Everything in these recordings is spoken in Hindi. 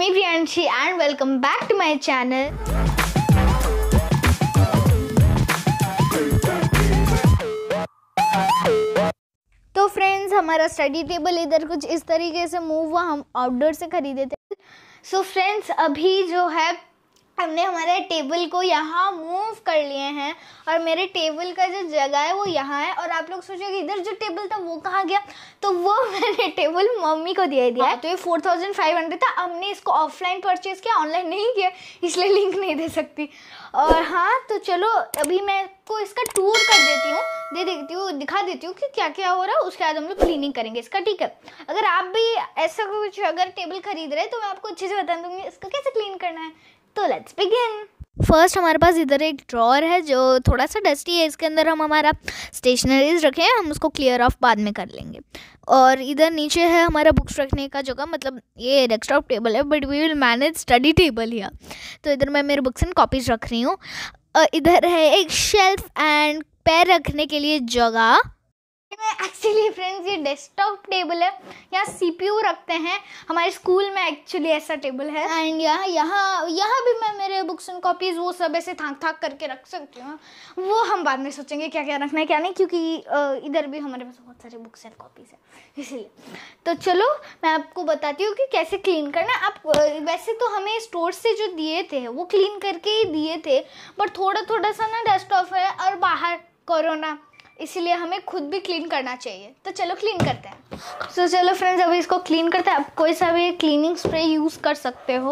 me Priyanshi and welcome back to my channel. तो फ्रेंड्स, हमारा स्टडी टेबल इधर कुछ इस तरीके से मूव हुआ, हम आउटडोर से खरीदे थे। सो फ्रेंड्स, अभी जो है हमने हमारे टेबल को यहाँ मूव कर लिए हैं और मेरे टेबल का जो जगह है वो यहाँ है। और आप लोग सोचोगे इधर जो टेबल था वो कहाँ गया, तो वो मैंने टेबल मम्मी को दे दिया है। तो ये 4500 था। हमने इसको ऑफलाइन परचेज़ किया, ऑनलाइन नहीं किया, इसलिए लिंक नहीं दे सकती। और हाँ, तो चलो अभी मैं को इसका टूर कर देती हूँ, दिखा देती हूँ कि क्या क्या हो रहा है। उसके बाद हम लोग क्लीनिंग करेंगे इसका, ठीक है। अगर आप भी ऐसा कुछ अगर टेबल खरीद रहे हैं तो मैं आपको अच्छे से बता दूँगी इसका कैसे क्लीन करना है। तो लेट्स बिगिन। फर्स्ट हमारे पास इधर एक ड्रॉअर है जो थोड़ा सा डस्टी है। इसके अंदर हम हमारा स्टेशनरीज रखे हैं, हम उसको क्लियर ऑफ बाद में कर लेंगे। और इधर नीचे है हमारा बुक्स रखने का जगह, मतलब ये डेस्कटॉप टेबल है but we will manage study table here. तो इधर मैं मेरे बुक्स एंड कॉपीज रख रही हूँ। इधर है एक शेल्फ एंड पैर रखने के लिए जगह। एक्चुअली फ्रेंड्स, ये डेस्कटॉप टेबल है, यहाँ CPU रखते हैं। हमारे स्कूल में एक्चुअली ऐसा टेबल है। एंड यहाँ भी मैं मेरे बुक्स एंड कॉपीज़ वो सब ऐसे थाक करके रख सकती हूँ। वो हम बाद में सोचेंगे क्या क्या रखना है क्या नहीं, क्योंकि इधर भी हमारे पास बहुत सारे बुक्स एंड कॉपीज़ है, इसलिए। तो चलो मैं आपको बताती हूँ कि कैसे क्लीन करना है। आप वैसे तो हमें स्टोर से जो दिए थे वो क्लीन करके ही दिए थे, बट थोड़ा सा ना डेस्कटॉप है और बाहर कोरोना, इसीलिए हमें खुद भी क्लीन करना चाहिए। तो चलो क्लीन करते हैं। तो चलो फ्रेंड्स, अभी इसको क्लीन करते हैं। आप कोई सा भी क्लीनिंग स्प्रे यूज़ कर सकते हो।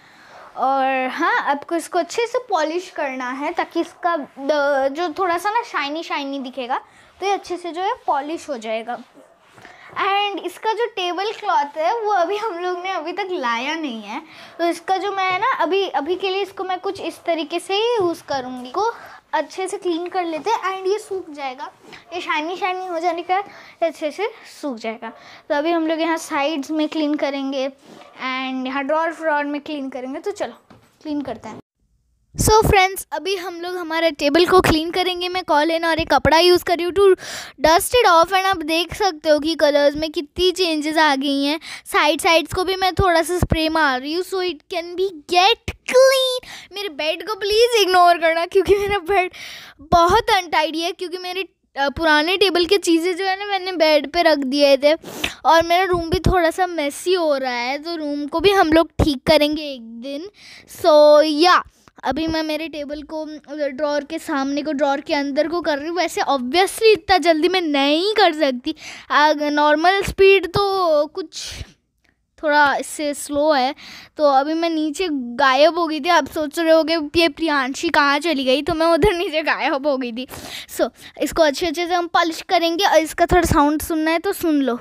और हाँ, आपको इसको अच्छे से पॉलिश करना है ताकि इसका जो थोड़ा सा ना शाइनी दिखेगा, तो ये अच्छे से जो है पॉलिश हो जाएगा। एंड इसका जो टेबल क्लॉथ है वो अभी हम लोग ने अभी तक लाया नहीं है, तो इसका जो मैं ना अभी के लिए इसको मैं कुछ इस तरीके से ही यूज़ करूँगी। को अच्छे से क्लीन कर लेते हैं एंड ये सूख जाएगा। ये शाइनी हो जाने का अच्छे से सूख जाएगा। तो अभी हम लोग यहाँ साइड्स में क्लीन करेंगे एंड यहाँ ड्रॉअर में क्लीन करेंगे। तो चलो क्लीन करते हैं। सो फ्रेंड्स, अभी हम लोग हमारे टेबल को क्लीन करेंगे। मैं कॉलिन और एक कपड़ा यूज़ कर रही हूँ to dust it off. And आप देख सकते हो कि कलर्स में कितनी चेंजेस आ गई हैं। साइड्स को भी मैं थोड़ा सा स्प्रे मार रही हूँ so it can be get clean. मेरे बेड को प्लीज़ इग्नोर करना, क्योंकि मेरा बेड बहुत अनटाइडी है, क्योंकि मेरे पुराने टेबल के चीज़ें जो है ना मैंने बेड पे रख दिए थे। और मेरा रूम भी थोड़ा सा मेसी हो रहा है, तो रूम को भी हम लोग ठीक करेंगे एक दिन। सो या अभी मैं मेरे टेबल को ड्रॉअर के सामने को, ड्रॉअर के अंदर को कर रही हूँ। वैसे ऑब्वियसली इतना जल्दी मैं नहीं कर सकती, नॉर्मल स्पीड तो कुछ थोड़ा इससे स्लो है। तो अभी मैं नीचे गायब हो गई थी। आप सोच रहे होगे ये प्रियांशी कहाँ चली गई, तो मैं उधर नीचे गायब हो गई थी। सो इसको अच्छे से हम पॉलिश करेंगे और इसका थोड़ा साउंड सुनना है तो सुन लो।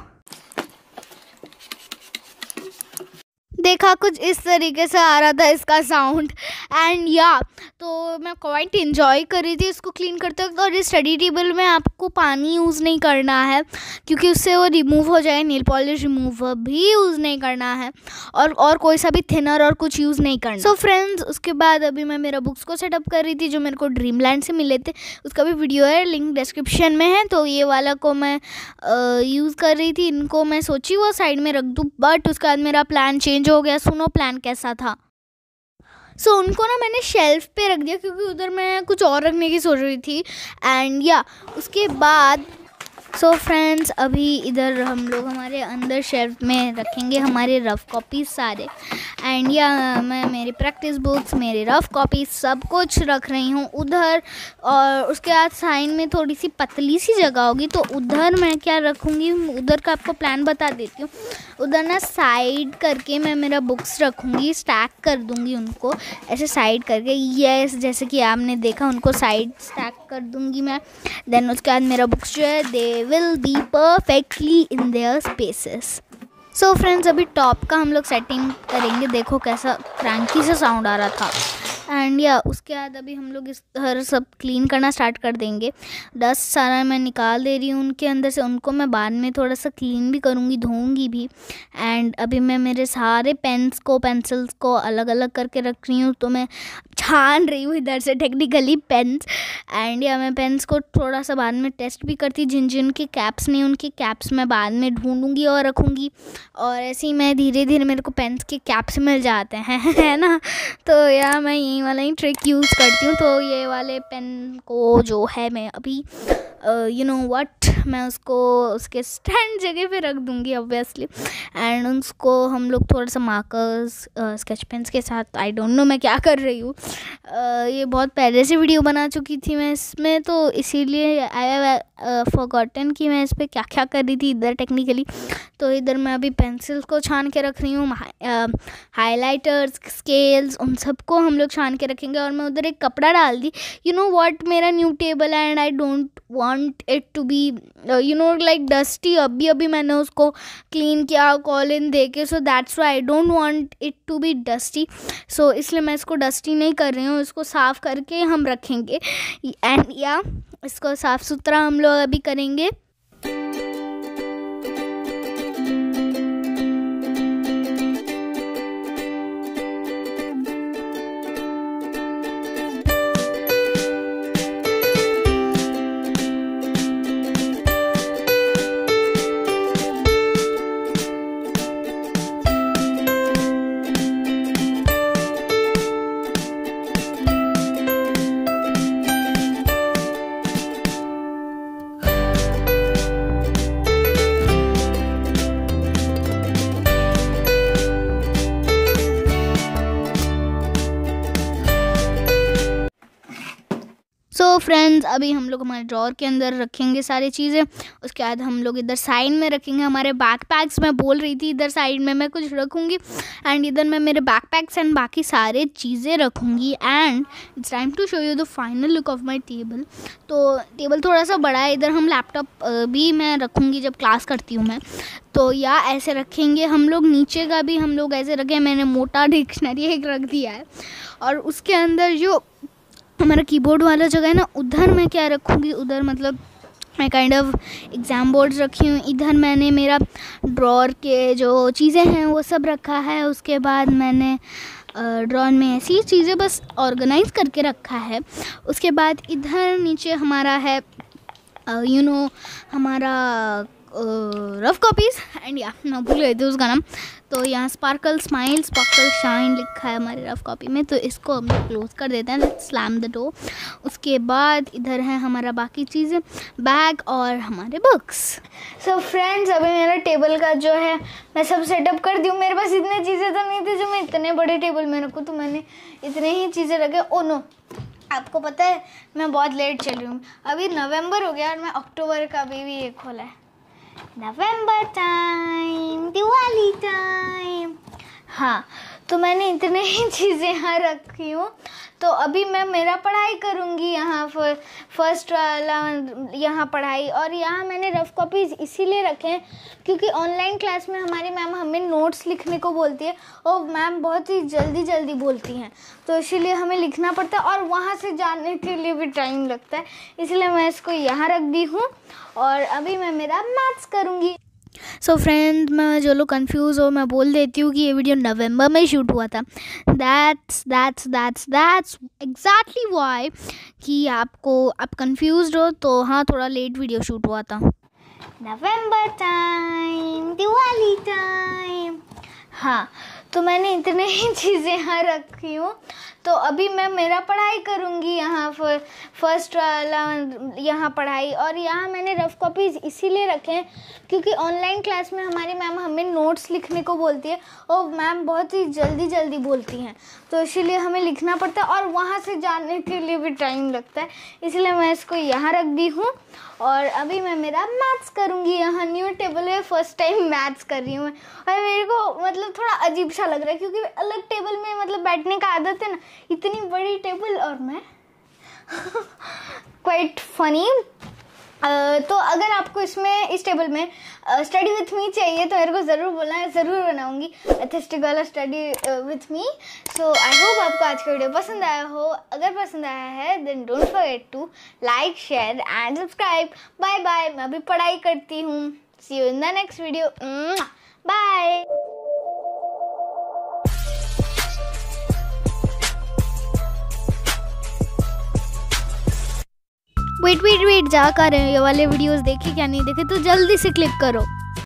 देखा, कुछ इस तरीके से आ रहा था इसका साउंड। एंड या तो मैं क्वाइट इन्जॉय कर रही थी इसको क्लीन करते वक्त। और इस स्टडी टेबल में आपको पानी यूज़ नहीं करना है, क्योंकि उससे वो रिमूव हो जाए। नेल पॉलिश रिमूवर भी यूज़ नहीं करना है, और कोई सा भी थिनर और कुछ यूज़ नहीं करना। सो फ्रेंड्स, उसके बाद अभी मैं मेरा बुक्स को सेटअप कर रही थी जो मेरे को ड्रीमलैंड से मिले थे। उसका भी वीडियो है, लिंक डिस्क्रिप्शन में है। तो ये वाला को मैं यूज़ कर रही थी, इनको मैं सोची वो साइड में रख दूँ, बट उसके बाद मेरा प्लान चेंज हो गया। सुनो प्लान कैसा था। सो उनको ना मैंने शेल्फ पे रख दिया, क्योंकि उधर मैं कुछ और रखने की सोच रही थी। एंड या उसके बाद सो फ्रेंड्स, अभी इधर हम लोग हमारे अंदर शेल्फ में रखेंगे हमारे रफ़ कॉपीज़ सारे। एंड या मैं मेरी प्रैक्टिस बुक्स, मेरे रफ़ कॉपीज़ सब कुछ रख रही हूँ उधर। और उसके बाद साइड में थोड़ी सी पतली सी जगह होगी, तो उधर मैं क्या रखूँगी, उधर का आपको प्लान बता देती हूँ। उधर ना साइड करके मैं मेरा बुक्स रखूँगी, स्टैक कर दूँगी उनको ऐसे साइड करके। यस, जैसे कि आपने देखा, उनको साइड स्टैक कर दूँगी मैं। देन उसके बाद मेरा बुक्स जो है they will be perfectly in their spaces. So friends, अभी टॉप का हम लोग सेटिंग करेंगे। देखो कैसा क्रैंकी सा साउंड आ रहा था। एंड या उसके बाद अभी हम लोग इस हर सब क्लीन करना स्टार्ट कर देंगे। डस्ट सारा मैं निकाल दे रही हूँ उनके अंदर से। उनको मैं बाद में थोड़ा सा क्लीन भी करूँगी, धोऊंगी भी। एंड अभी मैं मेरे सारे पेंसिल्स को अलग अलग करके रख रही हूँ। तो मैं छान रही हूँ इधर से टेक्निकली पेन्स। एंड या मैं पेन्स को थोड़ा सा बाद में टेस्ट भी करती, जिन जिन के कैप्स नहीं उनकी कैप्स मैं बाद में ढूंढूंगी और रखूँगी। और ऐसे ही मैं धीरे धीरे मेरे को पेन्स के कैप्स मिल जाते हैं है ना। तो या मैं यही वाला ही ट्रिक यूज़ करती हूँ। तो ये वाले पेन को जो है मैं अभी यू नो व्हाट, मैं उसको उसके स्टैंड जगह पे रख दूँगी ऑब्वियसली। एंड उसको हम लोग थोड़ा सा मार्कर्स स्केच पेन्स के साथ, आई डोंट नो मैं क्या कर रही हूँ। ये बहुत पहले से वीडियो बना चुकी थी मैं इसमें, तो इसीलिए आई हैव फॉरगॉटन कि मैं इस पर क्या क्या कर रही थी इधर टेक्निकली। तो इधर मैं अभी पेंसिल्स को छान के रख रही हूँ, हाइलाइटर्स, स्केल्स, उन सबको हम लोग छान के रखेंगे। और मैं उधर एक कपड़ा डाल दी, यू नो व्हाट, मेरा new table and I don't want it to be you know like dusty. अभी मैंने उसको क्लीन किया कॉलिन दे के, so that's why I don't want it to be dusty. So इसलिए मैं इसको डस्टी नहीं कर रही हूँ, इसको साफ़ करके हम रखेंगे। एंड या इसको साफ़ सुथरा हम लोग अभी करेंगे। सो फ्रेंड्स, अभी हम लोग हमारे ड्रॉर के अंदर रखेंगे सारी चीज़ें। उसके बाद हम लोग इधर साइड में रखेंगे हमारे बैकपैक्स। मैं बोल रही थी इधर साइड में मैं कुछ रखूँगी, एंड इधर मैं मेरे बैकपैक्स एंड बाकी सारे चीज़ें रखूँगी। And it's time to show you the final look of my table. तो टेबल थोड़ा सा बड़ा है, इधर हम लैपटॉप भी मैं रखूँगी जब क्लास करती हूँ मैं। तो या ऐसे रखेंगे हम लोग, नीचे का भी हम लोग ऐसे रखें। मैंने मोटा डिक्शनरी एक रख दिया है, और उसके अंदर जो हमारा कीबोर्ड वाला जगह है ना, उधर मैं क्या रखूँगी, उधर मतलब मैं काइंड ऑफ एग्ज़ाम बोर्ड्स रखी हूँ। इधर मैंने मेरा ड्रॉर के जो चीज़ें हैं वो सब रखा है। उसके बाद मैंने ड्रॉर में ऐसी चीज़ें बस ऑर्गेनाइज करके रखा है। उसके बाद इधर नीचे हमारा है यू नो हमारा रफ कॉपीज़। एंड या मैं भूल गई थी उसका नाम। तो यहाँ स्पार्कल स्माइल स्पार्कल शाइन लिखा है हमारे रफ कॉपी में, तो इसको हम क्लोज कर देते हैं, स्लैम द डोर। उसके बाद इधर है हमारा बाकी चीज़ें, बैग और हमारे बुक्स। सो फ्रेंड्स, अभी मेरा टेबल का जो है मैं सब सेटअप कर दी हूँ। मेरे पास इतनी चीज़ें तो नहीं थी जो मैं इतने बड़े टेबल में रखूँ, तो मैंने इतने ही चीज़ें रखे। ओ नो, आपको पता है मैं बहुत लेट चल रही हूँ। अभी नवंबर हो गया और मैं अक्टूबर का अभी भी ये खोला है। November time, Diwali time. हाँ, तो मैंने इतने ही चीज़ें यहाँ रखी हूँ। तो अभी मैं मेरा पढ़ाई करूँगी यहाँ फर्स्ट वाला यहाँ पढ़ाई। और यहाँ मैंने रफ कॉपीज़ इसीलिए रखे हैं क्योंकि ऑनलाइन क्लास में हमारी मैम हमें नोट्स लिखने को बोलती है, और मैम बहुत ही जल्दी बोलती हैं, तो इसीलिए हमें लिखना पड़ता है और वहाँ से जाने के लिए भी टाइम लगता है। इसलिए मैं इसको यहाँ रख दी हूँ और अभी मैं मेरा मैथ्स करूँगी। सो फ्रेंड, मैं जो लोग कंफ्यूज हो मैं बोल देती हूँ कि ये वीडियो नवंबर में शूट हुआ था। दैट्स एग्जैक्टली वाई कि आपको आप कंफ्यूज हो, तो हाँ थोड़ा लेट वीडियो शूट हुआ था। November time, Diwali time. हाँ, तो मैंने इतने ही चीज़ें यहाँ रखी हूँ। तो अभी मैं मेरा पढ़ाई करूँगी यहाँ फर्स्ट वाला यहाँ पढ़ाई। और यहाँ मैंने रफ कॉपीज़ इसीलिए रखे हैं क्योंकि ऑनलाइन क्लास में हमारी मैम हमें नोट्स लिखने को बोलती है, और मैम बहुत ही जल्दी बोलती हैं, तो इसीलिए हमें लिखना पड़ता है और वहाँ से जाने के लिए भी टाइम लगता है। इसलिए मैं इसको यहाँ रख दी हूँ और अभी मैं मेरा मैथ्स करूँगी। यहाँ न्यू टेबल में फ़र्स्ट टाइम मैथ्स कर रही हूँ मैं, और मेरे को मतलब थोड़ा अजीब सा लग रहा है क्योंकि अलग टेबल में मतलब बैठने का आदत है ना, इतनी बड़ी टेबल और मैं क्वाइट फनी। तो अगर आपको इस टेबल में स्टडी विथ मी चाहिए तो मेरे को ज़रूर बोलना है, ज़रूर बनाऊंगी एथिस्टिक वाला study with me. So I hope आपको आज का वीडियो पसंद आया हो। अगर पसंद आया है then don't forget to like, share and subscribe. Bye bye, मैं अभी पढ़ाई करती हूँ। See you in the next video. Bye. Wait जा कर रहे हो, ये वाले वीडियोस देखे क्या नहीं देखे तो जल्दी से क्लिक करो।